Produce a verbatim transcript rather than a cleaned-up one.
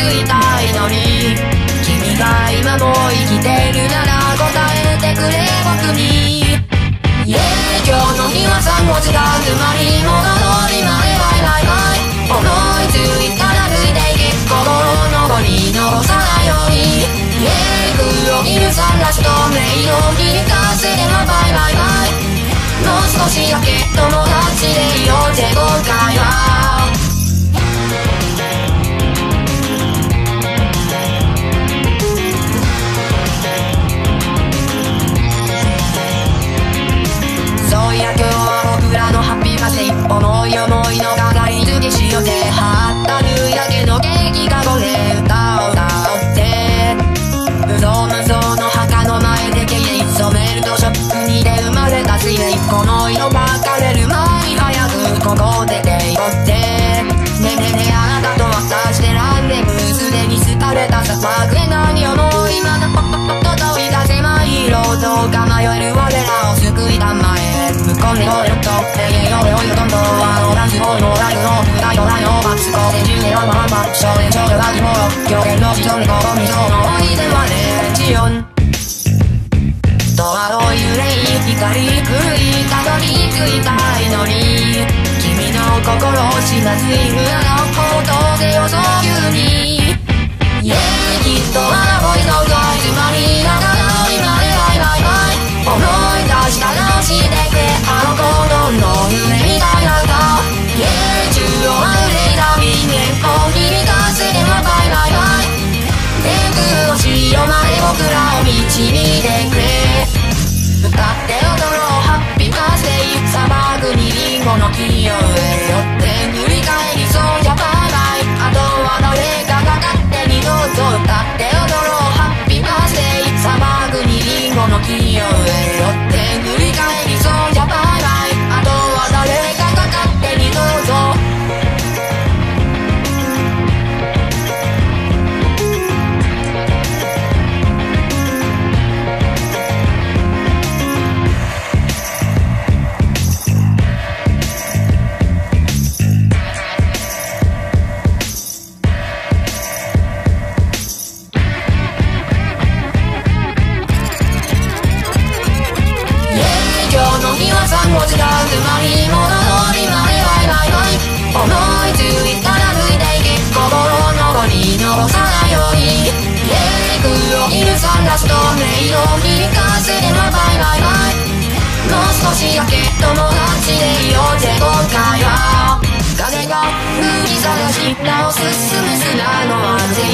いたいのに、君が今も生きてるなら答えてくれ僕に。イエーイ、今日の日はさんごじかん沼に戻りまでバイバイバイ。思いついたら抜いていき、心のゴに残さないように。イエーイ、黒いるサンラスとメイドにかせてもバイバイバイ。もう少しだけ友達でいようぜ今回は。そういや今日は僕らのハッピーバースデー、思い思いの飾り付けしようぜ。はったるいだけのケーキかごで歌を歌って、無造無造の墓の前で経営染めるとショックにで生まれた水泳、この色が枯れる前に早くここ出ていこうって。ねえねえねえあなたと私でランデブー、すでに廃れた砂漠へ何をもう今だ届いた狭いロードが迷える我らを救いたまえ。向こうにおいろっと永遠をよいよどんどんあのダンスホールのライブの舞台のラインをバックコーでじゅうねんのまま少年少女が希望狂言の人にここにそうの思い出はレジオンとあの揺れ光狂いたどり着いたいのに、君の心を知らずいるあのことでよそういうに。イエーイ、きっとあのボイのがつまりながら今でバイバイバイ。思い出したら教えてくれあの頃の夢みたいな歌。イエーイ、中央あふれた人間を響かせてもバイバイバイ。天空の潮まで僕らを導いてくれ。歌って踊ろうハッピーバースデー、砂漠にリンゴの木を植えよって振り返りそうじゃバイバイ。あとは誰かが勝手にどうぞ。歌って踊ろうハッピーバースデー、砂漠にリンゴの木を植えよって振り返りそうじゃバイバイ。あとは誰かが勝手にどうぞ。ごじかん沼に戻りまでバイバイバイ。思いついたら抜いていき、心のゴに残さないように。イエーイ、黒いるサンラスとメイドにかせてもバイバイバイ。もう少しだけ友達でいようぜ今回は。風が吹き探しなお進む砂の街